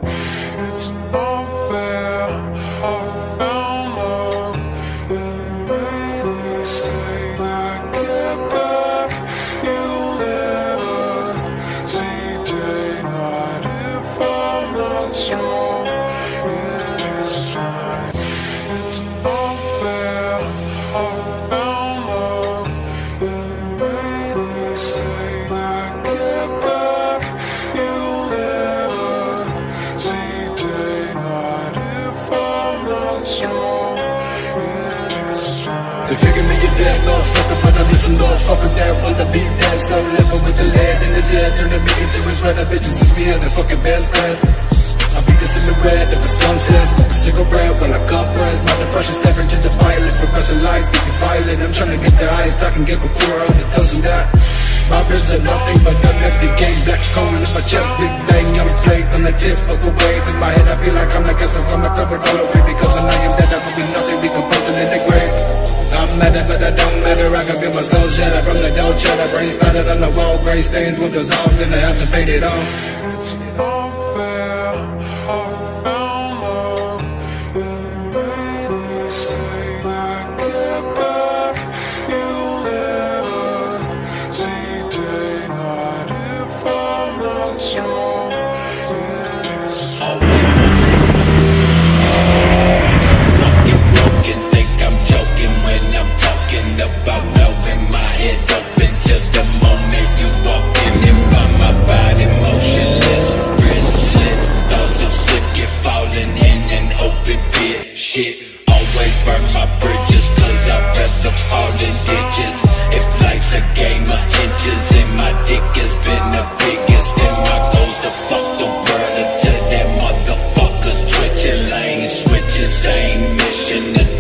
It's not fair, I found love. It made me say that get back. You'll never see daylight if I'm not strong. It is fine. It's not fair, I found love. It made me say that get back. You'll never see daylight if I'm not strong. It is fine. They figure me a dead motherfucker, but I'm just a motherfucker that wanna be dead. Slow living with the lead in his head, turning me into his red. That bitches use me as a fucking best friend. I beat this in the red of a sunset, smoke a cigarette while I compress. My depression stepping to the pilot, progressive lies get you violent. I'm trying to get the highest I can get before all the doesn't that. My ribs are nothing but an empty cage, black coal in my chest, big bang on the plate, on the tip of a wave. In my head I feel like I'm like a from a covered all away, because when I am dead I will be nothing, decomposing in the grave. I'm mad but I don't matter, I can feel my skull shatter from the dough cheddar. Brain splattered on the wall, gray stains, windows off, then I have to paint it on. It's not fair, I found love. It made me say that get back. You'll never see daylight if I'm not strong. It is fucking broken, think I'm joking when I'm talking about blowing my head open till the moment you walk in and find my body motionless, wrist slit, thoughts of sick, falling in an open pit. Shit, always burn my bridges, cause I'd rather fall in ditches. If life's a game of inches and my dick has been the biggest, then my goal's to fuck the world until that motherfucker's twitching, lane switching, same mission.